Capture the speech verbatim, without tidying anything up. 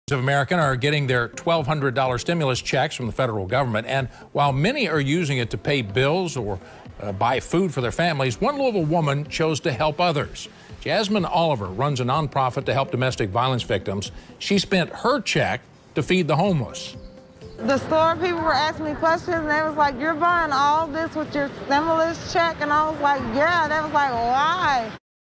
Of Americans are getting their twelve hundred dollar stimulus checks from the federal government, and while many are using it to pay bills or uh, buy food for their families, one Louisville woman chose to help others. Jasmine Oliver runs a nonprofit to help domestic violence victims. She spent her check to feed the homeless. The store people were asking me questions, and they was like, "You're buying all this with your stimulus check?" And I was like, "Yeah." They was like, "Why?"